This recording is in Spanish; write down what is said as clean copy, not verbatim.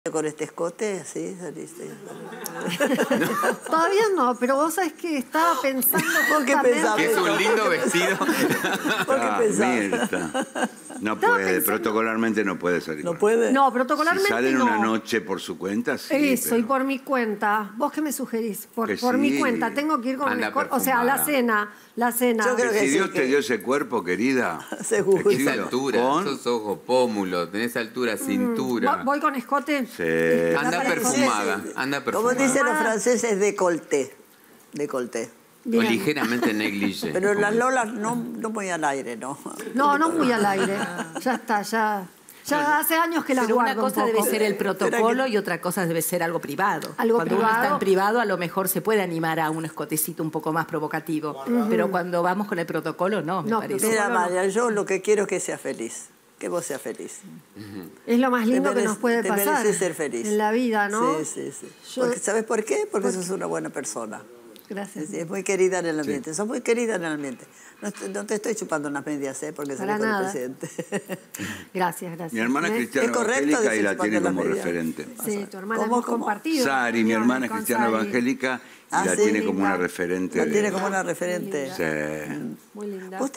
¿Con este escote? Sí, saliste. Todavía no, pero vos sabés que estaba pensando ¿Por qué pensabas? Que es un lindo vestido. ¿Por qué pensabas? Mirta. No puede, protocolarmente no puede salir. ¿No puede? No, protocolarmente si salen no. una noche por su cuenta, sí. Eso, pero... y por mi cuenta. ¿Vos qué me sugerís? Por Que mi sí. cuenta. Tengo que ir con Anda el escote. O sea, a la cena. La cena. Yo creo Que que si sí, Dios que- te dio ese cuerpo, querida. Seguro. Esa altura, Con- esos ojos, pómulos, tenés altura, cintura. ¿Voy con escote? Sí. Anda perfumada, anda Como perfumada. dicen los franceses, décolleté. Décolleté. O Bien. ligeramente negligé. Pero las lolas no muy al aire, ¿no? No, no muy al aire. Ya está, ya hace años que las Pero una guardo cosa un poco. debe ser el protocolo y otra cosa debe ser algo privado. Algo cuando privado. uno está en privado, a lo mejor se puede animar a un escotecito un poco más provocativo. Pero cuando vamos con el protocolo, no, me No, parece. Mira, Seguro no. María, yo lo que quiero es que seas feliz. Que vos seas feliz. Es lo más lindo que nos puede te pasar mereces ser feliz. en la vida, ¿no? Sí, sí, sí. Yo- Porque, ¿sabes por qué? Porque sos una buena persona. Gracias. Es muy querida en el ambiente. Sos muy querida en el ambiente. No te estoy chupando unas medias, porque Para salís con el nada. presidente. Gracias, gracias. Mi hermana ¿Eh? Cristiana ¿Es correcto Evangélica y decir la tiene chupando como las medias? referente. Sí, tu hermana ¿Cómo, hemos cómo? compartido. Sari, mi hermana con Cristiana Sari. Evangélica, y Ah, la sí, tiene como linda. una referente. La de- tiene como una referente. Sí. Muy linda. Vos